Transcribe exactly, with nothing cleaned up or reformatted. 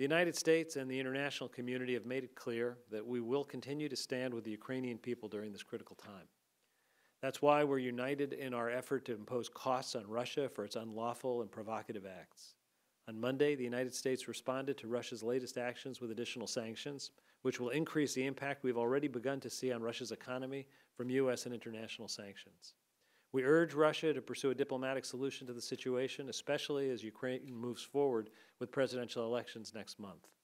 The United States and the international community have made it clear that we will continue to stand with the Ukrainian people during this critical time. That's why we're united in our effort to impose costs on Russia for its unlawful and provocative acts. On Monday, the United States responded to Russia's latest actions with additional sanctions, which will increase the impact we've already begun to see on Russia's economy from U S and international sanctions. We urge Russia to pursue a diplomatic solution to the situation, especially as Ukraine moves forward with presidential elections next month.